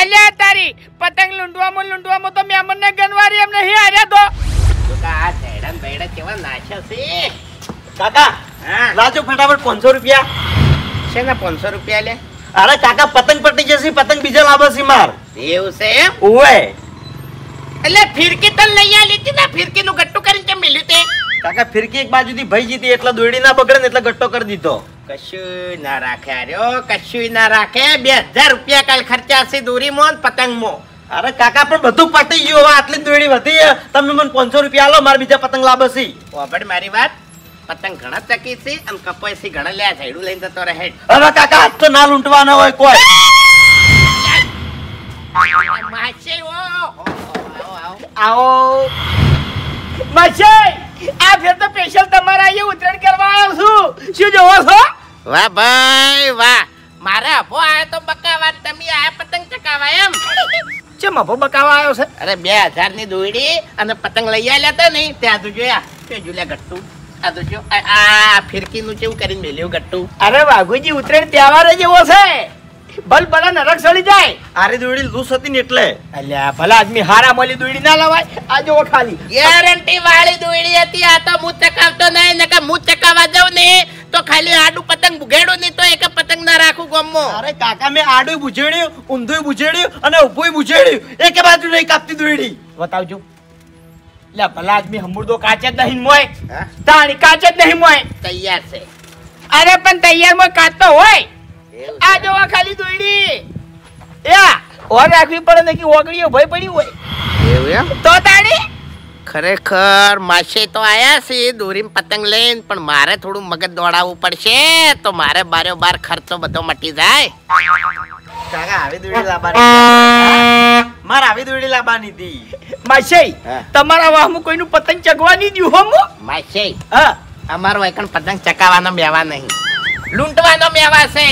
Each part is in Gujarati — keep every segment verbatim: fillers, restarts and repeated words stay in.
અલ્યા તારી પતંગ લૂંટવામાં લૂંટવામાં તો મેં અમને ગનવારી એમ નહીં હાર્યા તો આ ચેડન બેડા કેવા નાખ્યા છે કાકા લાજો ફટાફટ પાંચસો રૂપિયા છે ને પાંચસો રૂપિયા લે અરે કાકા પતંગ પટી જશે પતંગ બીજા લાવે છે માર એવું છે એમ ઓવે એટલે ફિરકી તન લઈ આ લીધી ને ફિરકી નું ગટ્ટુ કરીને કેમ મેલ્યું તે કાકા ફિરકી એક બાજુથી ભઈ જીતી એટલે દોડી ના બગડે ને એટલે ગટ્ટો કરી દીધો કશું ના રાખે આર્યો કશું ના રાખે બે હજાર રૂપિયા કાલ ખર્ચા છે દોરીમાં પતંગમાં અરે કાકા પણ બધું પટી ગયું હવે આટલી દોડી વધી તમે મને પાંચસો રૂપિયા આલો મારે બીજા પતંગ લાવે છે ઓબડ મારી વાત પતંગ ઘણા ચકી છે અને કપાઈ છે ઘણા લે ઝાડું લઈને જતો રહે હવે કાકા આજ તો ના લૂંટવાના હોય કોઈ માછે ઓ આવો મશે આ ફેર તો સ્પેશિયલ તમારા અહીંયા ઉતરણ કરવા આવ્યો છું શું જોવો છો વાહ ભાઈ વાહ મારે અભો આયો તો બકાવા તમે આ પતંગ ચકાવા એમ ચમ અભો બકાવા આવ્યો છે અરે બે હજાર ની દોડી અને પતંગ લઈ આલ્યા હતા ને ત્યાં તો જોયા તે જોલ્યા ગટ્ટુ આ તો જો આ ફિરકી નું કેવું કરીને મેલ્યું ગટ્ટુ અરે વાઘુજી ઉતરણ તહેવાર જ એવો છે બલ બલા નરક સળી જાય આરી દોડી લૂસ હતી ને એટલે અલ્યા ભલા આદમી હારા મળી દોડી ના લવાય આ જો ખાલી ગેરંટી વાળી દોડી હતી આ તો હું ચકાવતો નહીં નકર હું ચકાવવા જાઉં ને તો ખાલી આડું પતંગ બુઘેડું નહીં તો એક પતંગ ના રાખું ગમમાં અરે કાકા મેં આડું બુજેડ્યું ઊંધું બુજેડ્યું અને ઊભું બુજેડ્યું એક બાજુ નહીં કાપતી દોડી બતાવજો લે ભલા આદમી હમુરદો કાચે જ નહીં મોય તાણી કાચે જ નહીં મોય તૈયાર છે અરે પણ તૈયાર માં કાચ તો હોય આ જો ખાલી દોડી યા ઓર રાખવી પડે ને કે ઓગળીઓ ભય પડી હોય એવું એમ તો તાણી ખરેખર માસે તો આયા છે દોરીમ પતંગ લઈને પણ મારે થોડું મગજ દોડાવવું પડશે તો મારે બારે બાર ખર્ચો બધો મટી જાય કાકા આવી દોડી લાવવાની માર આવી દોડી લાવવાની હતી માસી તમારા વાહમાં કોઈનું પતંગ ચગવાની દ્યું હો મુ માસે હા અમારો એકણ પતંગ ચકાવવાનો મેવા નહીં લૂંટવાનો મેવા છે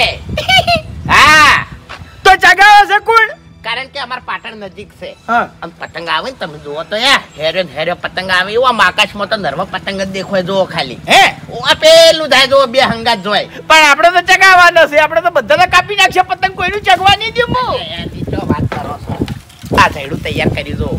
હા તો ચગાવે છે કોણ કારણ કે અમાર પાટણ નજીક છે હા આમ પતંગ આવે ને તમે જુઓ તો યા હેરે હેરે પતંગ આવે એવું આમ આકાશમાં તો નર્વ પતંગ જ દેખાય જુઓ ખાલી હે આ પેલું થાય જુઓ બે હંગાત જોય પણ આપણે તો ચગાવવાનો છે આપણે તો બધાને કાપી નાખશે પતંગ કોઈનું ચગવા નહીં દઉં મુ એની તો વાત કરો છો આ ઝાડું તૈયાર કરી દો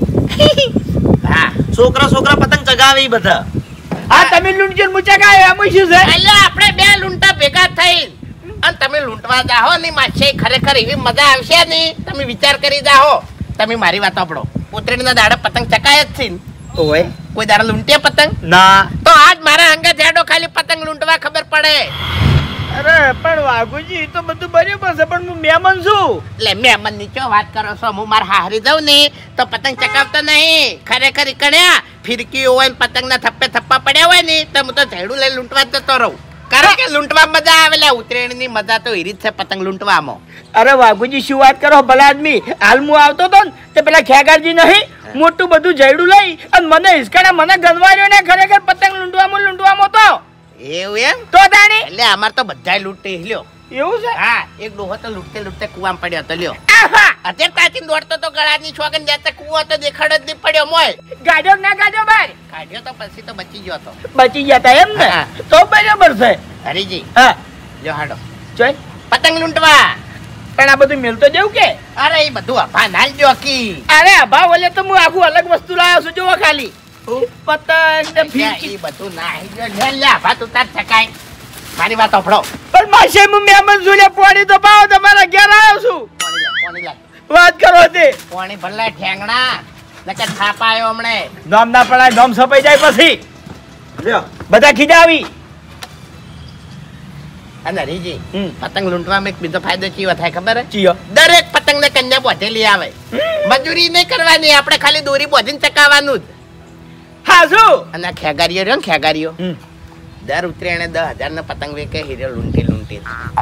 હા છોકરા છોકરા પતંગ ચગાવે બધા હા તમે લૂંટજો મુ ચગાવે એમ શું છે એટલે આપણે બે લૂંટા ભેગા થઈ અને તમે લૂંટવા જાહો ને માછે ખરેખર એવી મજા આવશે ને તમે વિચાર કરી જાહો તમે મારી વાત સાંભળો ઉતરેણના દાડે પતંગ ચકાય જ છે ને ઓય કોઈ દાડે લૂંટે પતંગ ના તો આજ મારા અંગા જાડો ખાલી પતંગ લૂંટવા ખબર પડે અરે પણ વાઘુજી તો બધું બરાબર છે પણ હું મહેમાન છું એટલે મહેમાન ની ચો વાત કરો છો હું મારા હારી જાઉં ને તો પતંગ ચકાવતો નહીં ખરેખર કણ્યા ફિરકી હોય ને પતંગ ના થપ્પે થપ્પા પડ્યા હોય ને તો હું તો ઝેડું લઈ લૂંટવા જતો રહું કારણ કે લૂંટવા મજા આવે લે ઉત્તરાયણ ની મજા તો એરી જ છે પતંગ લૂંટવામાં અરે વાઘુજી શું વાત કરો ભલા આદમી હાલ હું આવતો તો ને તે પેલા ખેગારજી નહીં મોટું બધું જયડું લઈ અને મને હિસકાડા મને ગનવાર્યો ને ખરેખર પતંગ લૂંટવામાં લૂંટવામાં તો એવું એમ તો તાણી એટલે અમાર તો બધાય લૂંટી લ્યો એવું છે હા એક ડોહો તો લૂંટતે લૂંટતે કુવામાં પડ્યો હતો લ્યો આહા અત્યારે તાચીને દોડતો તો ગળાની છોકન જાતે કુવો તો દેખાડ જ નહીં પડ્યો મોય ગાડ્યો ના ગાડ્યો બાર કાઢ્યો તો પછી તો બચી ગયો હતો બચી ગયા તા એમ ને હા. તો બરાબર છે હરીજી હા લ્યો હાડો જોઈ પતંગ લૂંટવા પણ આ બધું મેલતો જવું કે અરે એ બધું અભા નાલ દો કી અરે અભા ઓલે તો હું આખું અલગ વસ્તુ લાવ્યો છું જોવો ખાલી પતંગ ને ફીરકી એ બધું ના લે લે અભા તું તાર છકાય મારી વાત સાંભળો પણ માસે હું મહેમાન જોડે પાણી તો પાવ તમારા ઘેર આવ્યો છું પોણી લે પોણી લે વાત કરો તે પોણી ભરલા ઠેંગણા નકર થાપ આયો હમણે નામ ના પડાય નામ સપાઈ જાય પછી લ્યો બધા ખીજાવી અને હરીજી હમ. પતંગ લૂંટવામાં એક બીજો ફાયદો ચીવો થાય ખબર હે ચિયો દરેક પતંગ ને કન્યા બોધેલી આવે મજૂરી નહીં કરવાની આપણે ખાલી દોરી બોધીને ચકાવવાનું જ હા શું અને આ ખેગારીઓ રહ્યો ને ખેગારીઓ હમ. દર ઉતરેણે દસ હજાર ના પતંગ વેકે હીરો લૂંટી લૂંટી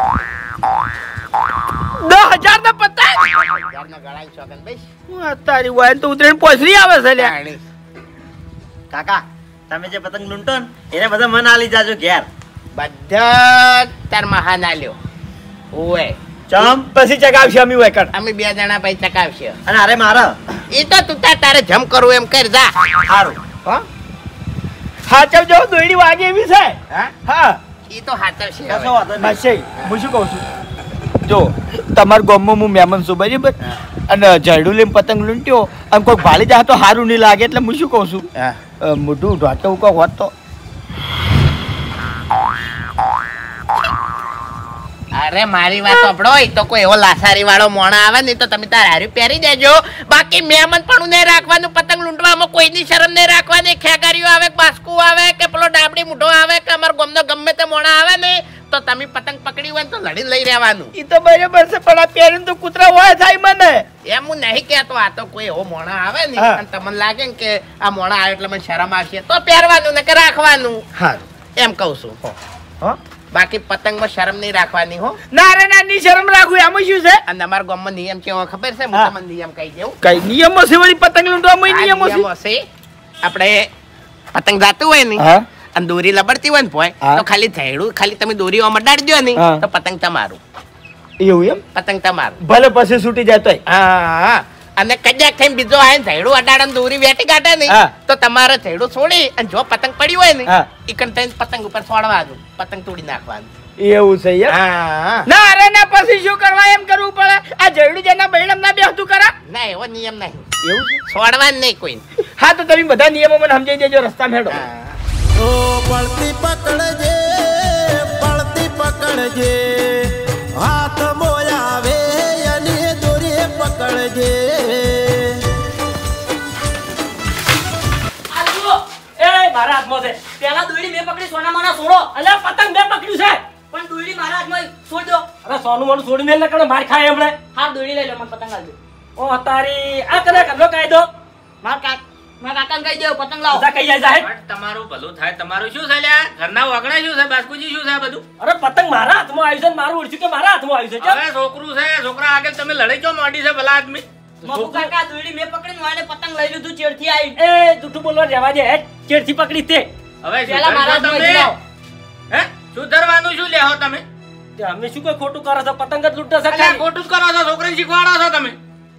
દસ હજાર ના પતંગ હજાર ના ગળાઈ શોખન ભાઈ તારી વાય તો ઉતરેણ પોસરી આવે છે લે પાણી. કાકા તમે જે પતંગ લૂંટો ને એને બધા મન આલી જાજો ઘેર બધા તાર મહાન આલ્યો ઓય ચમ પછી ચગાવશે અમે હોય કર અમે બે જણા ભાઈ ચકાવશે અને અરે મારા એ તો તું તાર તારે જમ કરવું એમ કર જા સારું હો હાચવ જો દોયડી વાગે એવી છે હા હા એ તો હાથર છે કશો વાંધો નહીં. માસે હું શું કહું છું જો તમારા ગામમાં હું મહેમાન છું બરાબર અને ઝાડુ લઈને પતંગ લૂંટ્યો અને કોઈ ભાળી જાય તો સારું નહીં લાગે એટલે હું શું કહું છું મોઢું ઢોતો કોઈ હોત તો અરે મારી વાત સાંભળો તો કોઈ એવો લાસારી વાળો મોણા આવે ને તો તમે તાર હારી પહેરી દેજો બાકી મહેમાન પણ નહીં રાખવાનું પતંગ લૂંટવામાં કોઈની શરમ નહીં રાખવાની ખેગારીઓ આવે બાસ્કુ આવે કે પેલો ડાબડી મૂઢો આવે કે અમારા ગામનો ગમે તે મોણા આવે ને તો તમે પતંગ પકડી હોય તો લડી લઈ રહેવાનું એ તો બરાબર છે પણ આ પહેરીને તો કૂતરા હોય થાય મને એમ હું નહીં કહેતો આ તો કોઈ એવો મોણા આવે ને અને તમને લાગે ને કે આ મોણા આવે એટલે મને શરમ આવશે તો પહેરવાનું ને કે રાખવાનું સારું એમ કહું છું હા બાકી પતંગમાં શરમ નહીં રાખવાની હો ના રે ના ની શરમ રાખું એમાં શું છે અને અમારા ગામમાં નિયમ કેવો ખબર છે હું તમને નિયમ કહી દઉં કઈ નિયમો છે વળી પતંગ લૂંટવામાં નિયમો છે છે આપણે પતંગ જાતું હોય ને અને દોરી લબડતી હોય ને ભોય તો ખાલી ઝાડું ખાલી તમે દોરી આમાં ડાળી દો ને તો પતંગ તમારું એવું એમ પતંગ તમારું ભલે પછી છૂટી જાય તોય હા અને કદાચ થઈને બીજો આવે ઝાડું અડાડે દોરી વેટી કાઢે ને તો તમારે ઝાડું છોડી અને જો પતંગ પડી હોય ને ઈકન થઈને પતંગ ઉપર છોડવાનું પતંગ તોડી નાખવાનું એવું છે ના અરે ના પછી શું કરવા એમ કરવું પડે આ ઝાડું જેના બૈડમ ના બેસતું કરા ના એવો નિયમ નહીં એવું છે છોડવાનું નહીં કોઈ હા તો તમે બધા નિયમો મને સમજાઈ દેજો રસ્તા મેળો પડતી પકડજે પડતી પકડજે હાથ મોયાવે અને દોરી પકડજે મારા હાથમાં છે પેલા દોરી મેં પકડી સોના માના છોડો અલ્યા પતંગ મેં પકડ્યું છે પણ દોરી મારા હાથમાં છોડ દો અરે સોનું મોનું છોડી મેલ નકડો માર ખાય એમણે હા દોરી લઈ લો મને પતંગ આલજો ઓ તારી આ કને કદલો કાયદો માર કા માર કાકાને કહી દેવ પતંગ લાવો જા કહી જાય સાહેબ તમારું ભલું થાય તમારું શું છે લ્યા ઘરના વગડા શું છે બાસ્કુજી શું છે બધું અરે પતંગ મારા હાથમાં આવ્યું છે મારું ઉડ્યું કે મારા હાથમાં આવ્યું છે હવે છોકરું છે છોકરા આગળ તમે લડાઈ ચો મોડી છે ભલા આદમી મગુ કાકા દોરી મેં પકડીને વાને પતંગ લઈ લીધું ચેડથી આવી એ જૂઠું બોલવા રહેવા દે હેડ ચેડથી પકડી તે હવે પેલા મારા હાથમાં તમે લાવો હે સુધરવાનું શું લેહો તમે તે અમે શું કોઈ ખોટું કરો છો પતંગ જ લૂંટો છો અલ્યા ખોટું જ કરો છો છોકરાને શીખવાડો છો તમે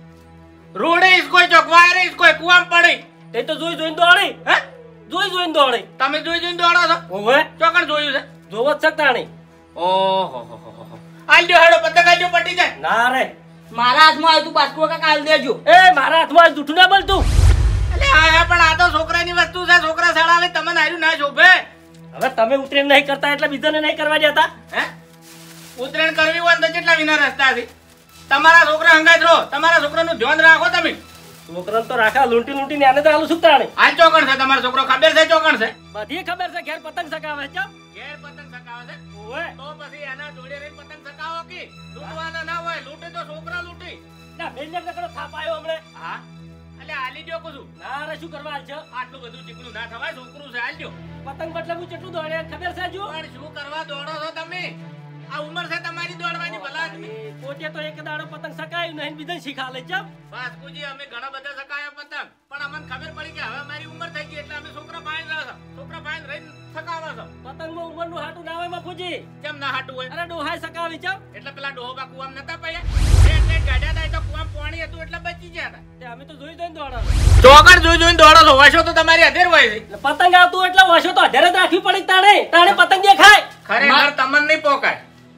રોડે ઇસ કોઈ ચોક વાયરે ઇસ કોઈ કુવામ પડી તે તો જોઈ જોઈને દોડી હે જોઈ જોઈને દોડી તમે જોઈ જોઈને દોડો છો ઓવે ચોકણ જોયું છે જોવો જ શકતા નહીં ઓહો હો હો હો આલ્યો હેડો પતંગ આલ્યો પટી જાય ના રે મારા હાથમાં આવ્યું તું બાસ્કુ કાકા આલ દેજો એ મારા હાથમાં જૂઠું ના બોલતું અલે આ પણ આ તો છોકરાની વસ્તુ છે છોકરા સડાવે તમને આર્યું ના શોભે હવે તમે ઉતરેણ નહીં કરતા એટલે બીજાને નહીં કરવા દેતા હે ઉતરેણ કરવી હોય તો કેટલા વિના રસ્તા છે તમારા છોકરા હંગાત રહો તમારા છોકરાનું ધ્યાન રાખો તમે છોકરાને તો રાખા લૂંટી લૂંટી ને આને તો આલું સુકતાણે આ ચોકણ છે તમારો છોકરો ખબર છે ચોકણ છે બધી ખબર છે ઘેર પતંગ સકાવે છે ઘેર પતંગ સકાવે છે ઓવે તો પછી એના જોડે રહીને પતંગ સકાવો કે લૂંટવાના ના હોય લૂંટે તો છોકરા લૂંટી ના મેલ્લે નકડો થાપાયો હમણે હા એટલે આલી દ્યો કુછું ના રે શું કરવા આલ છે આટલું બધું ચીકણું ના થવાય છોકરું છે આલ દ્યો પતંગ એટલે હું કેટલું દોડે ખબર છે જો પણ શું કરવા દોડો છો તમે આ ઉંમર છે તમારી દોડવાની ભલા આદમી પોતે તો એક દાડો પતંગ સકાયું નહીં બીજાને શીખાલે છે બાસ્કુજી અમે ઘણા બધા સકાયા પતંગ પણ અમને ખબર પડી કે હવે મારી ઉંમર થઈ ગઈ એટલે અમે છોકરા ભાઈ રહ્યા છો છોકરા ભાઈ રહીને સકાવા છો પતંગમાં ઉંમરનું હાટું ના હોય બાપુજી કેમ ના હાટું હોય અરે ડોહાય સકાવી છે એટલે પેલા ડોહોબા કુવામ નતા પડ્યા બે બે ગાડ્યા હતા તો કુવામ પાણી હતું એટલે બચી ગયા હતા તે અમે તો જોઈ જોઈને દોડા ચોકડ જોઈ જોઈને દોડો છો વાશો તો તમારી અધેર હોય છે એટલે પતંગ આવતું એટલે વાશો તો અધેર જ રાખવી પડી તાણે તાણે પતંગ દેખાય ખરેખર તમને નહીં પોકાય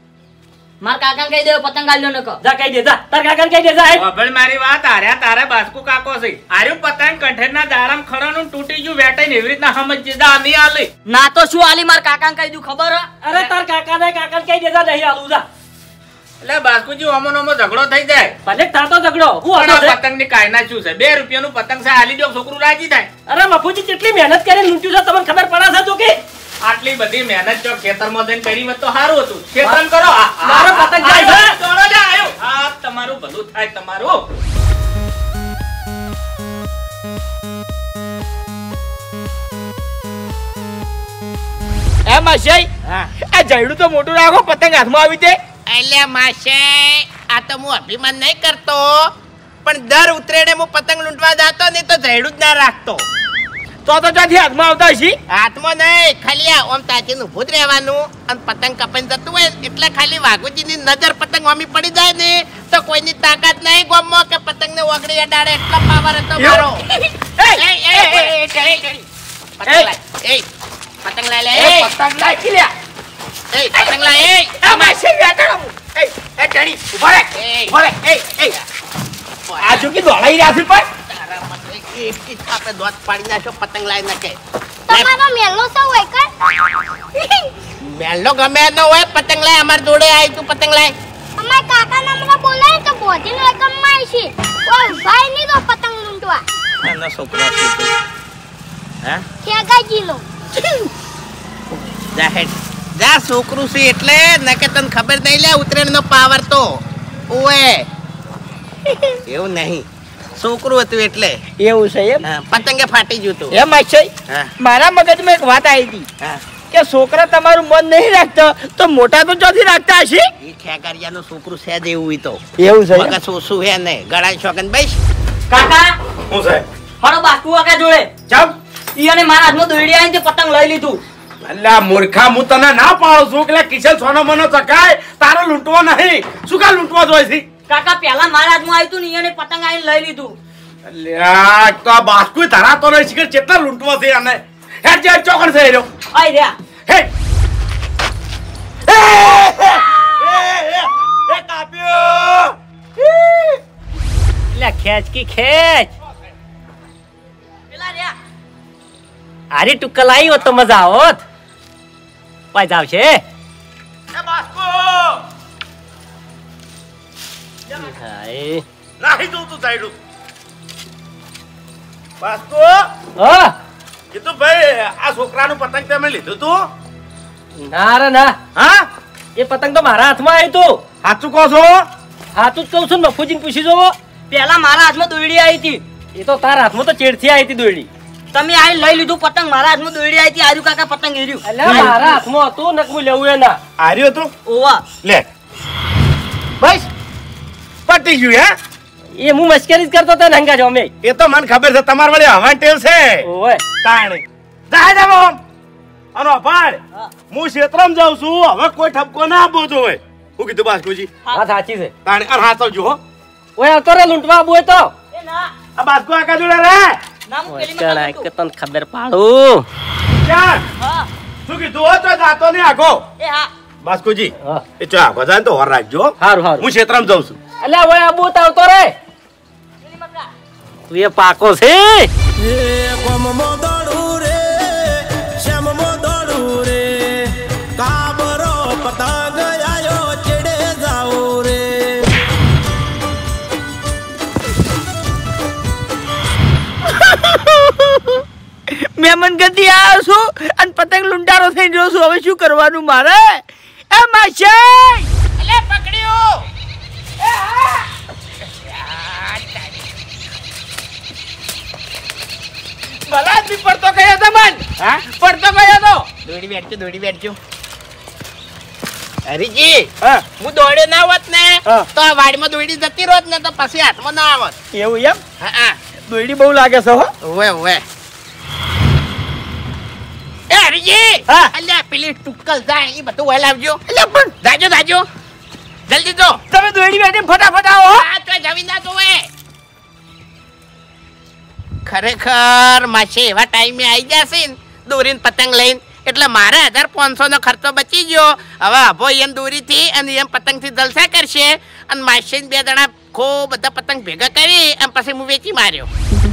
મારા કાકાને કહી દેવો પતંગ આલ્યો ન કહો જા કહી દે જા તાર કાકાને કહી દે જા હેડ હવે મારી વાત આર્યા તારે બાસ્કુ કાકો છે આર્યું પતંગ કંઠેરના દાડામ ખડાનું તૂટી ગયું વેટાઈને એવી રીતના સમજી જા નહીં આલી ના તો શું આલી મારા કાકાને કહી દઉં ખબર હે? અરે તાર કાકાને કાકાને કહી દે જા નહીં આલું જા એટલે બાસ્કુજી ઓમો નોમો ઝઘડો થઈ જાય ભલે થાતો ઝઘડો હું પણ હતો આ પતંગની કાયના શું છે બે રૂપિયાનું પતંગ છે આલી દો છોકરું રાજી થાય અરે મફુજી કેટલી મહેનત કરીને લૂંટ્યું છે તમને ખબર પડે છે જો કે આટલી બધી મહેનત જો ખેતરમાં જઈને કરી હોત તો સારું હતું ખેતરમાં કરો આ- આ- મારો પતંગ જાય છે. આ- દોડો જા, આયો. આ તમારું ભલું થાય તમારું એમ હશે આ જયડું તો મોટું રાખો પતંગ હાથમાં આવી જાય એટલે માશે આ તો હું અભિમાન નહીં કરતો પણ દર ઉતરેડે હું પતંગ લૂંટવા જતો ને તો ઝેડું જ ના રાખતો તો તો ત્યાંથી હાથમાં આવતા હશી હાથમાં નહીં ખાલી આ ઓમ તાચીને ઊભું જ રહેવાનું અને પતંગ કપાઈને જતું હોય ને એટલે ખાલી વાઘુજીની નજર પતંગ વામી પડી જાય ને તો કોઈની તાકાત નહીં ગોમમાં કે પતંગને ઓગળી અડાડે એટલો પાવર હતો મારો એ, એ, એ, એ, એ, ચડી, ચડી. પતંગ લાય. એ, પતંગ લાય લે, એ. પતંગ નાખી લ્યા એ, પતંગ લાય, એ. આ માસી બેઠો એ એ ટેણી ઉભા રે એ. ઉભા રે એ એ આ શું કે દોડાઈ રહ્યા છે પણ તારા મને એક એક થાપે દોત પાડી નાખ્યો પતંગ લાવી નાખે તમારો મેલો તો હોય કર મેલો ગમે ન હોય પતંગ લાય અમાર જોડે આવી તું પતંગ લાય અમાર કાકા નામના બોલાય તો બોધીને રકમ મારશે કોઈ ભાઈ ની તો પતંગ લૂંટવા આનો છોકરો છે તું હા ખેગાજીનો જા હેડ જા છોકરું છે એટલે નકે તને ખબર નહીં લે ઉત્તરાયણ નો પાવર તો ઓએ એવું નહીં છોકરું હતું એટલે એવું છે એમ હા, પતંગે ફાટી ગયું તું એમ છે હા મારા મગજમાં એક વાત આવી હતી હા કે છોકરા તમારું મન નહીં રાખતો તો મોટા તો ચોથી રાખતા હશે ઈ ખેગારિયાનું છોકરું છે જ એવું ઈ તો એવું છે મગજ ઓછું હે ને ગળાઈ શોકન બેસ કાકા હું છે હળો બાસ્કુ કાકા જોડે ચાલ ઈ અને મારા હાથમાં દોરડી આવીને તે પતંગ લઈ લીધું અલ્લા મૂર્ખા હું તને ના પાડું છું કે કિશન સોનો મનો ચકાય તારે લૂંટવો નહીં શું કા લૂંટવા જોઈએ છે કાકા પહેલા મારા હાથમાં આવ્યું તું ને ઈ અને પતંગ આવીને લઈ લીધું અલ્યા તો આ બાસ્કુ ધરાતો નહીં શીખર કેટલા લૂંટવો છે અને હેડ જે ચોકડ છે એરો આઈ રહ્યા હેડ એ એ એ કાપ્યો એટલે ખેંચ કી ખેંચ પેલા રહ્યા આરી ટુક્કલ આવી હોત તો મજા આવત પાછ આવશે એ બાસ્કુ હાય નાહી દઉં તું સાઈડ બાસ્કુ હા કીધું ભાઈ આ છોકરાનું પતંગ તમે લીધું તું ના રે ના હા એ પતંગ તો મારા હાથમાં આવ્યું તું સાચું કહો છો હાથું જ કહું છું ને મફુજીને પૂછી જોવો પહેલા મારા હાથમાં દોરડી આવી હતી એ તો તારા હાથમાં તો ચેડથી આવી હતી દોરડી તમે આવીને લઈ લીધું પતંગ મારા હાથમાં દોરડી આવી હતી આર્યુ કાકા પતંગ એર્યું અલ્યા મારા હાથમાં હતું નકમું લેવું એ ના આર્યો તું ઓવા લે બસ પટી ગયું હે એ હું મશ્કરી જ કરતો હતો ને હંગા જો અમે એ તો મને ખબર છે તમાર વળી હવાન ટેવ છે ઓય તાણે જાય જા મોમ અનો ભાડ હું ક્ષેત્રમાં જાઉં છું હવે કોઈ ઠપકો ના આપવો જોઈએ હું કીધું બાસ્કુજી વાત સાચી છે તાણે અર હાચવજો હો ઓય આવતો રે લૂંટવા આબુ હોય તો એ ના આ બાસ્કુ આકા જોડે રે નામ પેલી ચણા માં કે તને ખબર પાડું ચાલ હા શું કીધું હો તો જાતો નહીં આખો એ હા બાસ્કુજી હા એ ચા ભજાન તો હોર રાખજો હો. હારું હારું હું ક્ષેત્રમાં જાઉં છું અલ્યા ઓય આબુ તો આવતો રે પેલી મગા તું એ પાકો છે એ કોમમો દોડું રે શ્યામમો દોડું રે કાબરો પતંગ આયો ચડે જાઓ રે મહેમાન ગતિ આવ્યો છું અને પતંગ લૂંટારો થઈ રહ્યો છું હવે શું કરવાનું મારે એ માશી અલે પકડ્યો ભલા જ પડતો કયો તો મન હા પડતો કયો તો દોડી બેઠજો દોડી બેઠજો હરીજી હા હું દોડ્યો ના હોત ને હા. તો આ વાડીમાં દોડી જતી રોત ને તો પછી હાથમાં ના આવત એવું એમ હા હા દોયડી બહુ લાગે છે હો ઓવે ઓવે એ હરીજી હા. અલ્યા પેલી ટુક્કલ જાય એ બધું વહેલા આવજો અલ્યા પણ જાજો જાજો જલ્દી જો તમે દોયડી બેઠી ફટાફટ આવો હો. આ તો જવી ના જોવે ખરેખર માસે એવા ટાઈમે આવી જશે ને દોરીને પતંગ લઈને એટલે મારે હજાર પાંચસો નો ખર્ચો બચી ગયો હવે અભો એમ દોરીથી અને એમ પતંગથી જલસા કરશે અને માસે બે જણા ખૂબ બધા પતંગ ભેગા કરી અને પછી હું વેચી માર્યો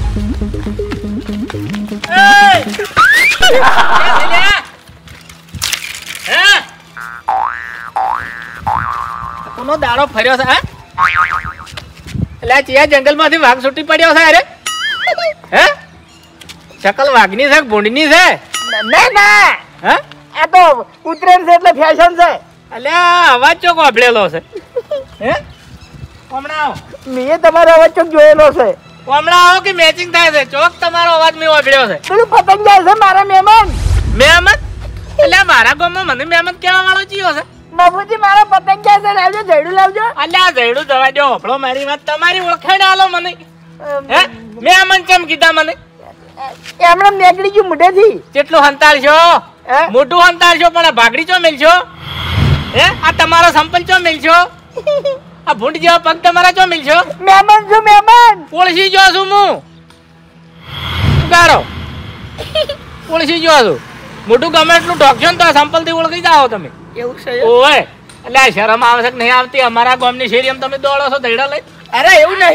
કોનો દાડો ફર્યો છે હા એટલે ચિયા જંગલમાંથી વાઘ છૂટી પડ્યો છે અરે હે શકલ વાઘની છે ભૂંડની છે ના ના હે આ તો ઉતરેણ છે એટલે ફેશન છે અલ્યા અવાજ ચોક વાપરેલો છે હે હમણાં આવો મેં તમારો અવાજ ચોક જોયેલો છે હમણાં આવો કે મેચિંગ થાય છે ચોક તમારો અવાજ મેં વાપર્યો છે પેલું પતંગ જાય છે મારા મહેમાન મહેમત અલ્યા મારા ગામમાં મને મહેમત કહેવા વાળો ચિયો છે બાબુજી મારા પતંગ જાય છે લાવજો જયડું લાવજો અલ્યા જયડું જવા દો હપડો મારી વાત તમારી ઓળખાણ આલો મને હે મહેમન કેમ કીધા મને એમણે નીકળી ગયું મોઢેથી કેટલું હંતાળશો હે? મોટું હંતાળશો પણ આ ભાગડી ચો મેલશો હે આ તમારો સંપલ ચો મેલશો આ ભૂંડ જેવા પગ તમારા ચો મેલશો મહેમાન છું મહેમાન ઓળખી જો છું હું ઉગારો ઓળખી જો છું મોટું ગમે એટલું ઢોકશો ને તો આ સંપલ થી ઓળખી જાઓ તમે એવું છે ઓય એટલે આ શરમ આવે છે કે નહીં આવતી? અમારા ગામની શેરીમાં તમે દોડો છો દૈડા લઈ? અરે એવું નહીં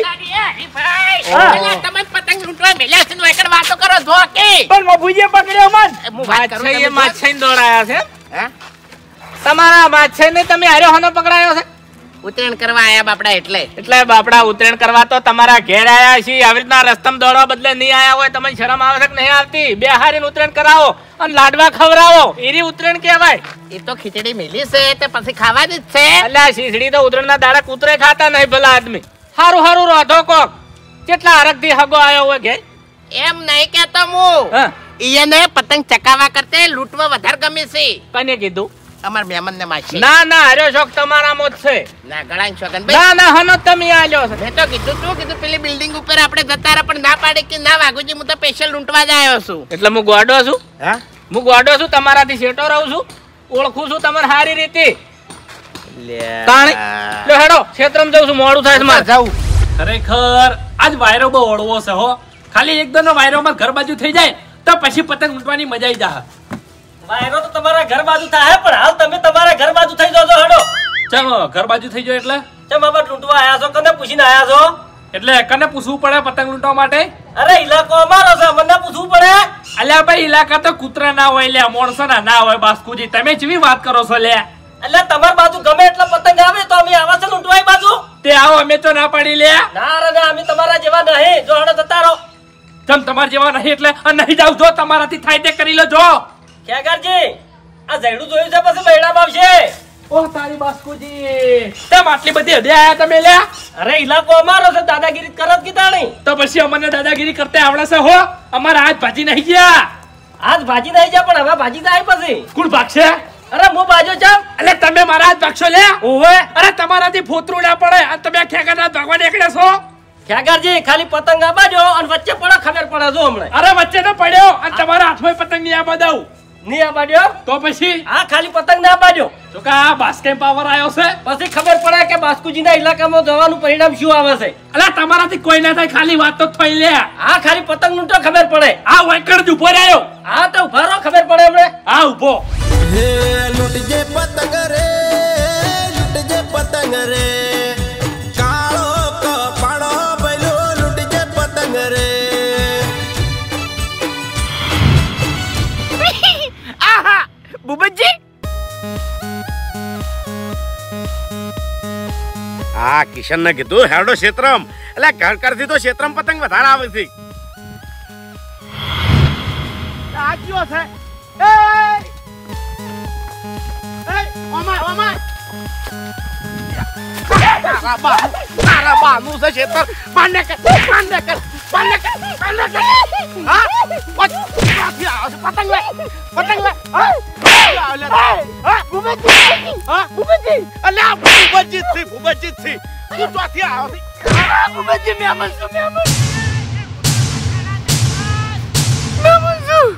તમે પતંગ લૂંટવા મેલ્યા છે ને વાયકડ વાતો કરો જો કે પણ મફુજીએ પકડ્યો મન. હું વાત કરું માછાઈ એ તમે જો. માછાઈને દોડાયા છે? હે? તમારા માછાઈને તમે હાર્યો હાનો પકડાયો છે? ઉત્તરાયણ કરવા આયા બાપડા એટલે એટલે બાપડા ઉત્તરાયણ કરવા તો તમારા ઘેર આયા છીએ, આવી રીતના રસ્તામાં દોડવા બદલે નહીં આયા હોય. તમને શરમ આવે છે કે નહીં આવતી? બે હારીને ઉત્તરાયણ કરાવો અને લાડવા ખવડાવો, એરી ઉત્તરાયણ કહેવાય. એ તો ખીચડી મેલી છે તે પછી ખાવાની જ છે. એટલે આ શીસડી તો ઉત્તરાયણના દાડા કૂતરે ખાતા નહીં ભલા આદમી. હારું હારું રોધો કોક. કેટલા હરખથી હગો આયો હોય ઘેર? એમ નહીં કેતો હું હા. ઈયને પતંગ ચકાવા કરતે લૂંટવા વધારે ગમે છે. કને કીધું? અમાર મહેમાન ને માસી ના ના હાર્યો શોખ તમારામાં જ છે. ના ગળાન શોગન ભાઈ ના ના હનો તમે આલ્યો છે. મેં તો કીધું તું કીધું પેલી બિલ્ડિંગ ઉપર આપણે જતા રહ્યા પણ ના પાડે કે ના વાઘુજી હું તો સ્પેશિયલ લૂંટવા જ આવ્યો છું. એટલે હું ગોડો છું? હા હું ગોડો છું, તમારાથી શેટો રહું છું, ઓળખું છું તમને સારી રીતે. તાણી લે હેડો ક્ષેત્રમાં જઉં છું, મોડું થાય છે મારે. જાઉં ખરેખર આજ વાયરો બહુ ઓળવો છે હો. ખાલી એકદમ વાયરોમાં ઘર બાજુ થઈ જાય તો પછી પતંગ લૂંટવાની મજા આવી જાય. વાયરો તો તમારા ઘર બાજુ થાય પણ હાલ તમે તમારા ઘર બાજુ થઈ જાવ હેડો. ચમ ઘર બાજુ થઈ જાય એટલે ચમ બાબા લૂંટવા આયા છો? કને પૂછીને આયા છો? એટલે કને પૂછવું પડે પતંગ લૂંટવા માટે? અરે ઇલાકો અમારો છે, મને પૂછવું પડે. અલ્યા ભાઈ ઇલાકા તો કૂતરા ના હોય લે, માણસો ના ના હોય. બાસ્કુજી તમે કેવી વાત કરો છો લે? એટલે તમાર બાજુ ગમે એટલા પતંગ આવે તો અમે આવા છે લૂંટવાય બાજુ તે આવો. અમે તો ના પાડી લે. ના રે ના અમે તમારા જેવા નહીં. જો હડો જતા રહો. તમ તમારા જેવા નહીં એટલે નહીં જાવ. જો તમારાથી થાય તે કરી લો. જો ખેગારજી આ જઈડું જોયું છે પછી મહિનામાં આવશે. ઓહ તારી બાસ્કુજી તેમ આટલી બધી હદે આયા તમે લે? અરે ઇલાકો અમારો છે, દાદાગીરી કરત કીધા નહીં તો પછી અમને દાદાગીરી કરતે આવડે છે હો. અમારા હાથ ભાજી નહીં ગયા. હાથ ભાજી નહીં ગયા પણ હવે ભાજી જાય પછી કોણ ભાગશે? અરે હું બાજો જાવ. એટલે તમે મારા હાથ ભાગશો લે? ઓવે. અરે તમારાથી ફોતરું ના પડે અને તમે ખેગારના ભાગવા નીકળ્યા છો. ખેગારજી ખાલી પતંગ આબાજો અને વચ્ચે પડો ખબર પડે જો હમણે. અરે વચ્ચે તો પડ્યો અને તમારા હાથમાં પતંગ નહીં આબા દઉં. નહીં આબાડ્યો તો પછી હા ખાલી પતંગ ના આબાડ્યો તો કે આ બાસ્કે પાવર આવ્યો છે પછી ખબર પડે કે બાસ્કુજીના ઇલાકામાં જવાનું પરિણામ શું આવે છે. અલા તમારાથી કોઈ ના થાય, ખાલી વાત તો થઈ લે. હા ખાલી પતંગ નું તો ખબર પડે. આ વાયકડ જ ઉભો રહ્યો. હા તો ઉભા રહો ખબર પડે હમણે. હા ઉભો. હે લૂંટજે પતંગ રે લૂંટજે પતંગ રે કાળો કપાળો બૈલો લૂંટજે પતંગ રે. આહા બુબજી હા કિશન ને કીધું હેડો ક્ષેત્રમ. એટલે ઘર કરથી તો ક્ષેત્રમ પતંગ વધારે આવે છે. આ કયો છે? એ એ ઓમાય ઓમાય તારા બા તારા બાનું છે ક્ષેત્ર. પાને કર પાને કર પાને કર પાને કર. હા પતંગ લે પતંગ લે. હા હા બુબજી હા બુબજી અલ્યા ભૂબજી થી ભૂબજી થી તું ચોથી આવ બુબજી મે આમન છું મે આમન મે આમન છું.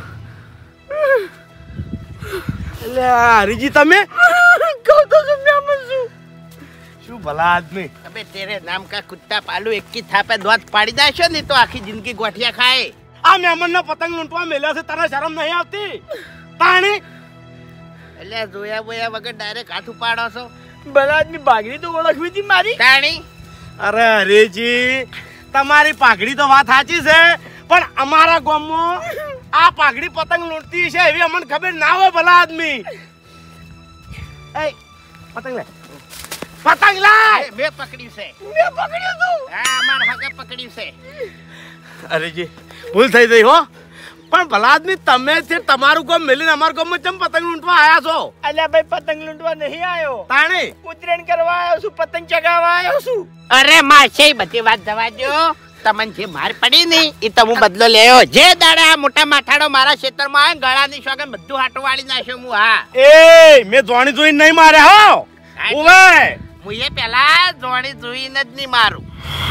અલ્યા હરીજી તમે કહું તો છું મે આમન છું. શું ભલા આદમી. અબે તેરે નામ કા કુત્તા પાલુ એક કી થાપે દોત પાડી દાશો ને તો આખી જિંદગી ગોઠિયા ખાય. આ મહેમાન ના પતંગ લૂંટવા મેલ્યા છે, તને શરમ નહીં આવતી? પાણી એટલે જોયા બોયા વગર ડાયરેક્ટ હાથ ઉપાડો છો. બલાદની બાગડી તો ઓળખવી હતી મારી. તાણી અરે હરેજી તમારી પાઘડી તો વાત સાચી છે પણ અમારા ગામમાં આ પાઘડી પતંગ લૂંટતી છે એવી અમને ખબર ના હોય ભલા આદમી. એ પતંગ લે પતંગ લાય. મેં પકડ્યું છે. મેં પકડ્યું તું. હા અમાર હાગે પકડ્યું છે. હરેજી ભૂલ થઈ ગઈ હો. પણ ભલા આદમી તમે છે તમારું ગામ મેલીને અમારું ગામમાં ચમ પતંગ લૂંટવા આયા છો? અલ્યા ભાઈ પતંગ લૂંટવા નહીં આવ્યો, તાણે ઉત્તરાયણ કરવા આવ્યો છું, પતંગ ચગાવવા આવ્યો છું. અરે માસે બધી વાત જવા દો. તમને જે માર પડી ને એ તો હું બદલો લેયો. જે દાડા મોટા માથાડો મારા ક્ષેત્રમાં આવે ગળાની સોગન બધું હાટો વાળી નાખ્યો હું. હા એ મેં જોણી જોઈ નહીં માર્યા હો. ઓવે હું એ પેલા જોણી જોઈને જ નહીં મારું.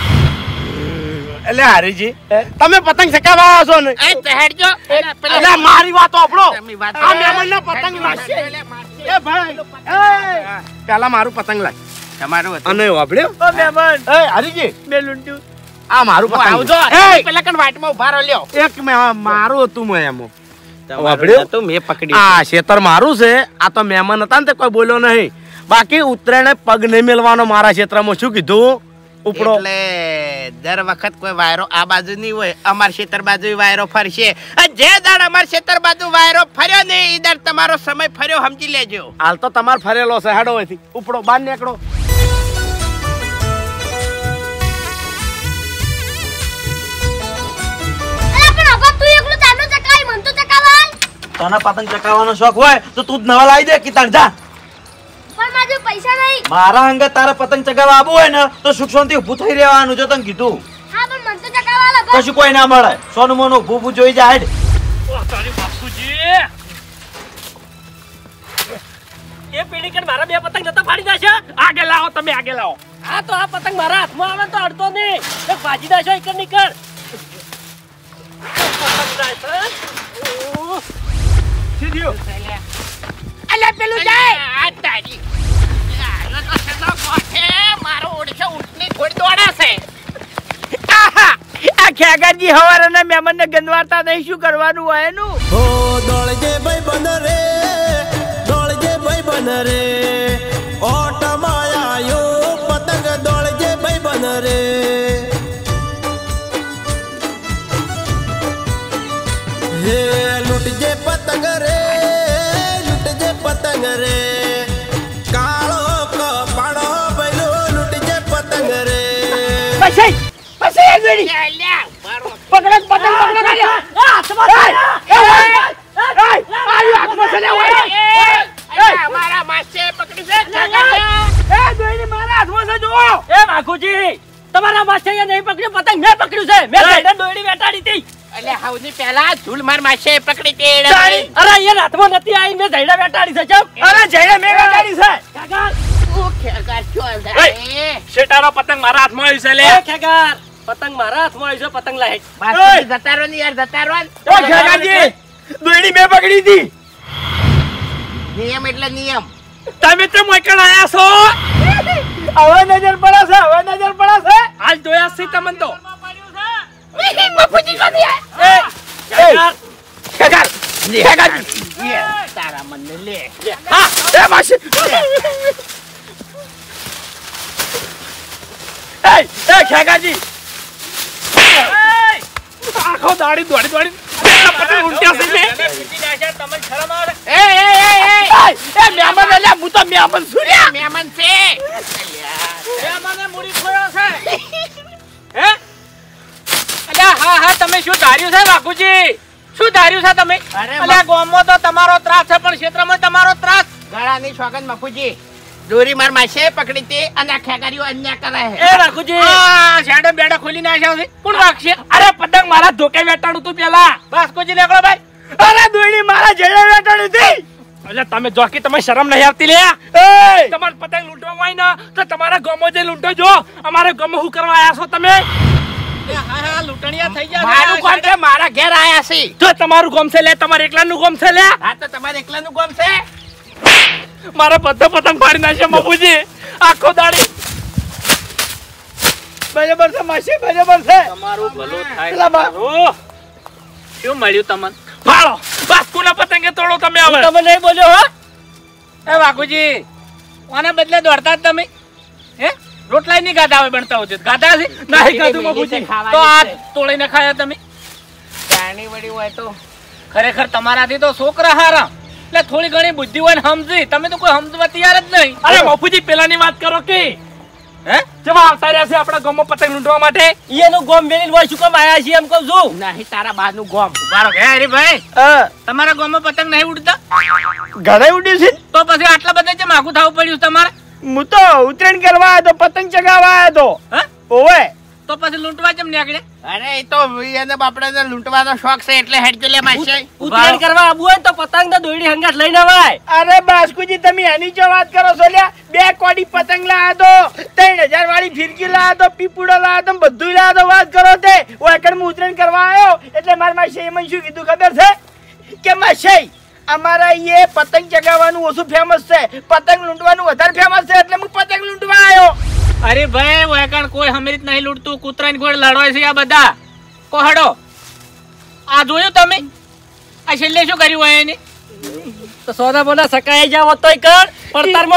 એટલે હરીજી તમે પતંગ ચગાવવા આવ્યા છો ને? એ ચહેડજો એટલે મારી વાત સાંભળો. તમે વાત આ મહેમાનના પતંગ લાગશે. એ ભાઈ એ પેલા મારું પતંગ લાગ. તમારું હતું. અને વાપડ્યો ઓ મહેમાન એ હરીજી મેં લૂંટ્યું. આ મારું પતંગ આવજો. એ પેલા કણ વાટમાં ઉભા રહો લ્યો. એક મે મારું હતું મેં એમાં વાપડ્યો તો મેં પકડ્યું. આ ખેતર મારું છે. આ તો મહેમાન હતા ને તે કોઈ બોલ્યો નહીં બાકી ઉત્તરાયણે પગ નહીં મેલવાનો મારા ક્ષેત્રમાં. શું કીધું ઉપડો? એટલે દર વખત કોઈ વાયરો આ બાજુ નહીં હોય, અમાર ક્ષેત્ર બાજુ વાયરો ફરશે. અને જે દાડ અમાર ક્ષેત્ર બાજુ વાયરો ફર્યો ને એ દાડ તમારો સમય ફર્યો, સમજી લેજો. હાલ તો તમાર ફરેલો છે. હેડો અહીંથી ઉપડો, બહાર નીકળો. તને પતંગ ચકાવવાનો શોખ હોય તો તું જ નવા લાવી દે કે તાર જા. પણ મારે પૈસા નહીં. મારા અંગે તારે પતંગ ચગાવવા આવવું હોય ને તો સુખ શાંતિ ઊભું થઈ રહેવાનું. જો તને કીધું હા પણ મને તો ચકાવવા લાગો. કશું કોઈ ના મળે. સોનું મોનું ઊભું ઊભું જોઈ જાય. તારી બાપુજી એ પેડી કણ મારા બે પતંગ નતા ફાડી નાશે. આગે લાવો તમે, આગે લાવો. હા તો આ પતંગ મારા હાથમાં આવે તો અડતો નહીં. એક ભાજી નાશો એક નીકળ. સીધ્યો. અલ્યા પેલું જાય આ તારી. આનો તો સદો કોઠે મારો ઓડશે ઉઠની ખોડ દોડા છે. આહા, આ ખેગાજી હવારના મહેમાનને ગંદવારતા નહીં. શું કરવાનું હોય એનું? હો દોળજે ભાઈ બન રે, દોળજે ભાઈ બન રે, ઓટમાં આયો પતંગ દોળજે ભાઈ બન રે. હે લૂટજે પતંગ રે, લૂટજે પતંગ રે, કાળો કપાળો બૈલો લૂટજે પતંગ રે. પછી પછી એ જોડી અલ્યા મારો પકડ પતંગ પકડ કાઢ્યા. આ હાથમાં એય, એય, એય, આયુ હાથમાં છે લે ઓય. અલ્યા મારા માસે પકડી છે ઠાકર. એ જોડી મારા હાથમાં છે જુઓ. એ વાઘુજી તમારા માસે નહીં પકડ્યું, પતંગ મેં પકડ્યું છે. મેં સાઈડે દોડી બેટાડી હતી. અલ્યા હવની પહેલા ધૂળ માર માસે પકડી તે. તારી. અરે અહીંયા હાથમાં નથી આવી, મેં સાઈડે બેટાડી છે. ચમ અરે જઈને મેં કાઢી છે. કાકા ઓ ખેગા ચોલ જાય. શેટાનો પતંગ મારા હાથમાં આવ્યું છે લે. એ ખેગાર પતંગ મારા હાથમાં આવી છે. પતંગ લાય. બાકી જતા રહો ને યાર, જતા રહો ને. ઓ ખેગાજી દોડી મેં પકડી હતી. નિયમ એટલે નિયમ. તમે તો મોકલ આયા છો. હવે નજર પડે છે, હવે નજર પડે છે. આજ જોયા છે તમને તો. બાપુજી કોની આ? ખેગાર ખેગાર ખેગાજી લે, તારા મને લે. હા એ માસી. એ એ ખેગાજી આખો દાડી દોડી દોડી પતંગ ઉલટ્યા છે લે. તમને શરમ આવે? એ એ એ એ એ એ મહેમાન એટલે હું તો મહેમાન છું રે. મહેમાન છે. એ મને મૂડી ખોયો છે. હે? અલ્યા હા હા તમે શું ધાર્યું છે બાપુજી? શું ધાર્યું છે તમે? અરે અલ્યા ગામમાં તો તમારો ત્રાસ છે પણ ક્ષેત્રમાં તમારો ત્રાસ. ગળાની સોગંદ મફુજી, દોરી માર માસે પકડી તે અને આ ખેગારીઓ અન્યાય કરે છે. એ વાઘુજી આ શેડો બેડો ખોલી નાખ્યા છે. કોણ વાગશે? અરે પતંગ મારા ધોકે વેટાડું તું પેલા. બસ કોઈ નીકળો ભાઈ. અરે દોડી મારા જેડે વેટાડી હતી. એટલે તમે જોકી તમે શરમ નહીં આવતી લે? એ તમારે પતંગ લૂંટવા હોય ને તો તમારા ગામમાં જે લૂંટો જો. અમારે ગામમાં શું કરવા આયા છો તમે? હા હા લૂંટણિયા થઈ ગયા. મારું કોણ છે? મારા ઘેર આયા છે. જો તમારું ગામ છે લે, તમારે એકલાનું ગામ છે લે. હા તો તમારે એકલાનું કામ છે. મારા બધો પતંગ ફાડી નાખ્યો બાપુજી. આખો દાડી બરાબર છે માસી, બરાબર છે. તમારું ભલું પેલા બા- થાય. શું મળ્યું તમને? ફાળો બસ કુના પતંગે તોડો તમે હવે. તમે નહીં બોલ્યો હો? એ બાપુજી આના બદલે દોડતા જ તમે હે? રોટલા નહીં ગાધા હોય બનતા હોય ગાધા છે નહીં ગાધું બાપુજી. તો આ તોડીને ખાયા તમે. જાણી વળી હોય તો ખરેખર તમારાથી તો છોકરા હારા. એટલે થોડી ઘણી બુદ્ધિ હોય ને સમજી. તમે તો કોઈ સમજવા તૈયાર જ નહીં. અરે બાપુજી પેલાની વાત કરો કે હે જવા આવતા રહ્યા છે આપણા ગામમાં પતંગ લૂંટવા માટે. એનું ગોમ વેલીને હોય શું કામ આયા છીએ એમ કહું છું. નહીં તારા બાનું ગોમ. બારો હે હરીભાઈ હા, તમારા ગામમાં પતંગ નહીં ઉડતા? ઘરે ઉડ્યું છે. તો પછી આટલા બધા જે માગું થવું પડ્યું તમારે? હું તો ઉત્તરાયણ કરવા આવ્યો તો, પતંગ ચગાવવા આવ્યો તો. હે ઓવે તો પછી લૂંટવા કેમ નીકળે? અરે એ તો એને બાપડાને લૂંટવાનો શોખ છે એટલે હેડજો લે માસે. ઉત્તરાયણ કરવા આવવું હોય તો પતંગ ને દોયડી હંગાત લઈને આવાય. અરે બાસ્કુજી તમે એની જો વાત કરો છો લ્યા. બે કોડી પતંગ લાવ્યો તો, ત્રણ હજાર વાળી ફિરકી લાવ્યો તો, પીપુડો લાવ્યો તો, બધું લાવ્યો તો. વાત કરો તે વાકડ હું ઉત્તરાયણ કરવા આવ્યો એટલે મારા માસી મને શું કીધું ખબર છે કે માસી અમારા એ પતંગ ચગાવવાનું ઓછું ફેમસ છે, પતંગ લૂંટવાનું વધારે ફેમસ છે એટલે હું પતંગ લૂંટવા આવ્યો. અરે ભાઈ વેકણ કોઈ હમરીત નહીં લૂંટતું. કૂતરાની ગોળ લડવાય છે આ બધા. કોહડો આ જોયું તમે? આ છેલ્લે શું કર્યું હોય એને? તો સોના બોના સકાઈ જાવ તોય કર પડતરમાં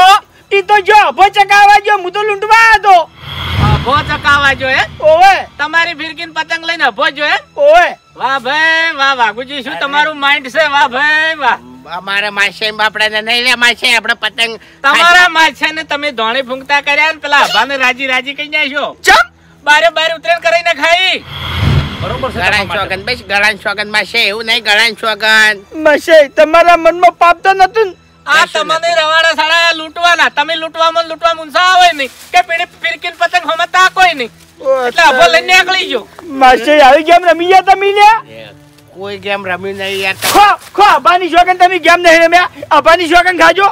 ઈ તો જો અભો ચકાવા જો હું તો લૂંટવા હતો. અભો ચકાવા જો હે? ઓવે. તમારી ફિરકીન પતંગ લઈને અભો જો હે? ઓવે. વાહ ભાઈ વાહ વાઘુજી શું તમારું માઇન્ડ છે વાહ ભાઈ વાહ. અમારા માસે બાપડાને નહીં લે માસે આપણે પતંગ તમારા માસે ને તમે ધોણી ફૂંકતા કર્યા ને પેલા અભાને રાજી રાજી કહી નાખ્યો. ચમ બારે બારે ઉતરેણ કરીને ખાઈ. બરોબર છે. ગળાન સોગન બસ ગળાન સોગન માસે એવું નહીં ગળાન સોગન. માસે તમારા મનમાં પાપ તો નતું ને? આ તમને રવાડા સાડા લૂંટવાના તમે લૂંટવામાં લૂંટવા મુંસા આવે નહીં કે પીડી ફિરકીન પતંગ હમતા કોઈ નહીં એટલે અભો લઈને નીકળી ગયો. માસે આવી ગેમ રમી ગયા તમે લ્યા? કોઈ ગેમ રમ્યું નહીં યાર. ખો ખો અભાની શોગન તમે ગેમ નહીં રમ્યા? અભાની શોગન ખાજો.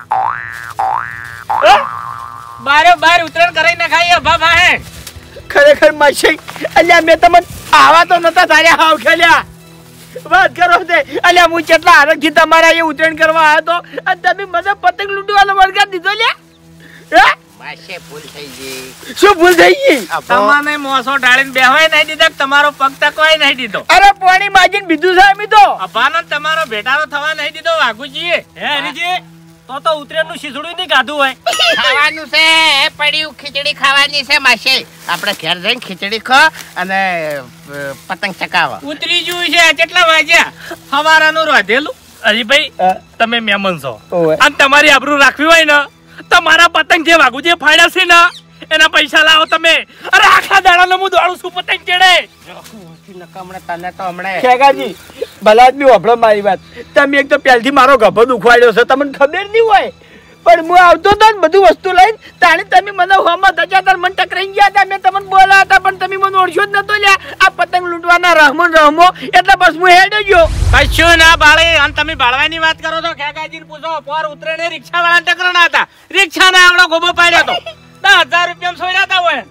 બારે બાર ઉતરણ કરીને ખાઈ અભા ભાહે. ખરેખર માસે અલ્યા મેં તમને આવા તો નતા તાર્યા હાવ ખેલ્યા. વાત કરો તે અલ્યા હું કેટલા આરગથી તમારા એ ઉતરણ કરવા આવ્યો તો અને તમે મને પતંગ લૂંટવાનો વળગા દીધો લ્યા. હે માસે ભૂલ થઈ ગઈ. શું ભૂલ થઈ ગઈ? તમને મોસો ઢાળીને બેહોય નહીં દીધો તમારો પગ તકવાય નહીં દીધો. અરે પાણી માજીને બીજું છે અમી તો અભાનો તમારો ભેટારો થવા નહીં દીધો વાઘુજીએ. હે હરીજી તો તો ઉતરેણ નું શીસડું નહીં ગાધું હોય. ખાવાનું છે પડ્યું ખીચડી ખાવાની છે માસે. આપણે ઘેર જઈને ખીચડી ખા અને પતંગ ચકાવા. ઉતરી ગયું છે કેટલા વાગ્યા હવારાનું રોધેલું. હરીભાઈ તમે મહેમાન છો અને તમારી આબરૂ રાખવી હોય ને તમારા પતંગ જે વાઘુજી ફાડ્યા છે ને એના પૈસા લાવો તમે. અરે આખા દાડાનો હું દોડું છું પતંગ ચડે. તને તો હમણાં ખેગાજી ભલા આદમી વાપરો મારી વાત. તમે એક તો પહેલથી મારો ગભો દુખવાડ્યો છે તમને ખબર નહીં હોય પણ હું આવતો હતો ને બધું વસ્તુ લઈને તાણે તમે મને હોમાં ધજા તાર મને ટકરાઈ ગયા હતા. મેં તમને બોલા હતા પણ તમે મને ઓળખ્યો જ નતો લ્યા. આ પતંગ લૂંટવાના રહમો રહમો એટલે બસ હું હેડ ગયો. કશું ના બાળે અને તમે બાળવાની વાત કરો છો. ખેગાજી પૂછો પોર ઉતરેને રિક્ષા વાળા ટકરાણા હતા. રિક્ષા ના આવડો ગોબો પાડ્યો હતો દસ હજાર રૂપિયા સોડ્યા હતા હોય.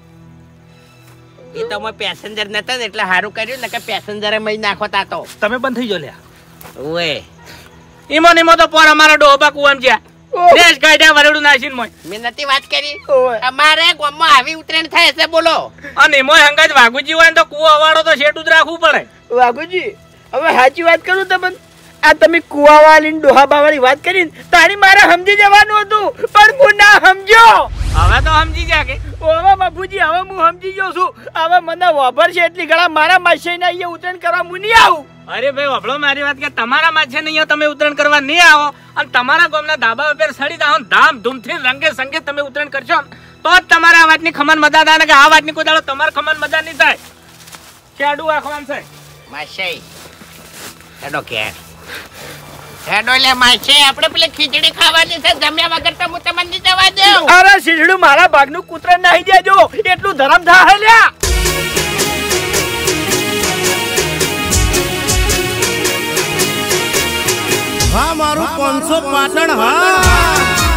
એ તો પેસેન્જર નતા ને એટલે સારું કર્યું ને કે પેસેન્જરે મહી નાખો તા તો તમે બંધ થઈ જો લ્યા. ઓએ ઈમો નીમો તો પોર અમારા ડોહબા કુવામ જ્યા દેશ કાઢ્યા વરડું નાસીન મોય. મેં નથી વાત કરી. અમારે ગામમાં આવી ઉતરેણ થાય છે બોલો. અને મોય હંગાજ વાઘુજી હોય તો કુવો અવાડો તો શેટું જ રાખવું પડે. વાઘુજી હવે સાચી વાત કરું તમને આ તમે કુવા વાળી ડોહાબા વાળી વાત કરીને તારી મારે સમજી જવાનું હતું પણ હું ના સમજ્યો. હવે તો સમજી જા કે ઓવા બાપુજી હવે હું સમજી ગયો છું. હવે મને વાભર છે એટલી ઘણા મારા માસે ને અહીંયા ઉતરણ કરવા હું નહીં આવું. અરે ભાઈ વભળો મારી વાત કે તમારા માછે નહીં તમે ઉતરણ કરવા નહીં આવો અને તમારા ગામના ધાબા ઉપર સડી જાઓ ધામ ધૂમથી રંગે સંગે તમે ઉતરણ કરશો તો જ તમારા આ વાતની ખમન મજા થાય ને કે આ વાતની કોઈ દાડો તમારે ખમન મજા નહીં થાય. કેડું આખવાન છે માસે હેડો કે હેડો લે માસે આપણે પેલી ખીચડી ખાવાની છે જમ્યા વગર તો હું તમને નહીં જવા દઉં. અરે શીશડું મારા ભાગનું કૂતરા નાહી દેજો એટલું ધરમ થાય લ્યા. હા મારું પાંચસો પાટણ હા.